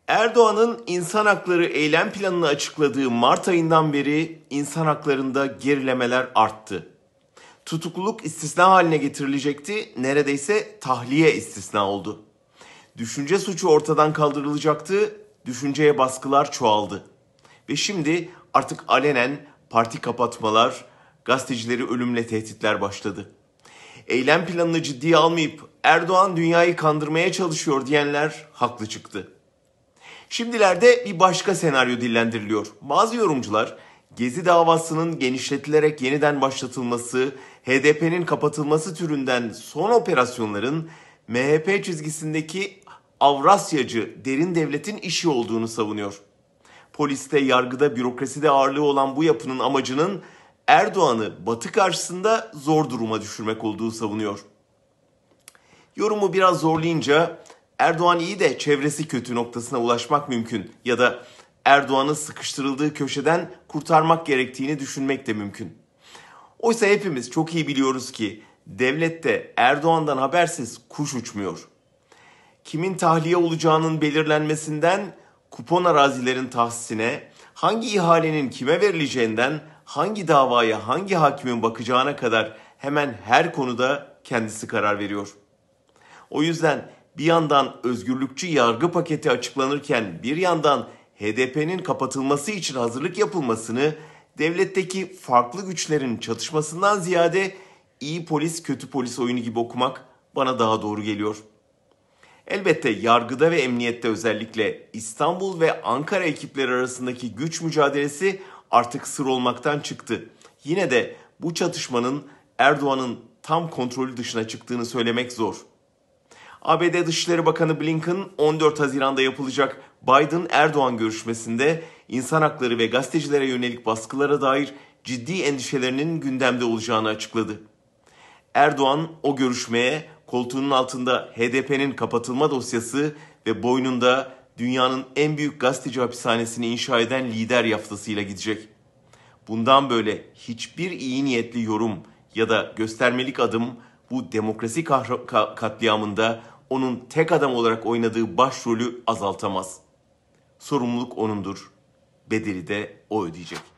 Erdoğan'ın insan hakları eylem planını açıkladığı Mart ayından beri insan haklarında gerilemeler arttı. Tutukluluk istisna haline getirilecekti, neredeyse tahliye istisna oldu. Düşünce suçu ortadan kaldırılacaktı, düşünceye baskılar çoğaldı. Ve şimdi artık alenen parti kapatmalar, gazetecileri ölümle tehditler başladı. Eylem planını ciddiye almayıp Erdoğan dünyayı kandırmaya çalışıyor diyenler haklı çıktı. Şimdilerde bir başka senaryo dillendiriliyor. Bazı yorumcular Gezi davasının genişletilerek yeniden başlatılması, HDP'nin kapatılması türünden son operasyonların MHP çizgisindeki Avrasyacı derin devletin işi olduğunu savunuyor. Poliste, yargıda, bürokraside ağırlığı olan bu yapının amacının Erdoğan'ı Batı karşısında zor duruma düşürmek olduğu savunuyor. Yorumu biraz zorlayınca Erdoğan iyi de çevresi kötü noktasına ulaşmak mümkün ya da Erdoğan'ı sıkıştırıldığı köşeden kurtarmak gerektiğini düşünmek de mümkün. Oysa hepimiz çok iyi biliyoruz ki devlette Erdoğan'dan habersiz kuş uçmuyor. Kimin tahliye olacağının belirlenmesinden kupon arazilerin tahsisine, hangi ihalenin kime verileceğinden, hangi davaya hangi hakimin bakacağına kadar hemen her konuda kendisi karar veriyor. O yüzden bir yandan özgürlükçü yargı paketi açıklanırken bir yandan HDP'nin kapatılması için hazırlık yapılmasını devletteki farklı güçlerin çatışmasından ziyade iyi polis kötü polis oyunu gibi okumak bana daha doğru geliyor. Elbette yargıda ve emniyette özellikle İstanbul ve Ankara ekipleri arasındaki güç mücadelesi artık sır olmaktan çıktı. Yine de bu çatışmanın Erdoğan'ın tam kontrolü dışına çıktığını söylemek zor. ABD Dışişleri Bakanı Blinken 14 Haziran'da yapılacak Biden-Erdoğan görüşmesinde insan hakları ve gazetecilere yönelik baskılara dair ciddi endişelerinin gündemde olacağını açıkladı. Erdoğan o görüşmeye koltuğunun altında HDP'nin kapatılma dosyası ve boynunda dünyanın en büyük gazeteci hapishanesini inşa eden lider yaftasıyla gidecek. Bundan böyle hiçbir iyi niyetli yorum ya da göstermelik adım bu demokrasi katliamında onun tek adam olarak oynadığı başrolü azaltamaz. Sorumluluk onundur, bedeli de o ödeyecek.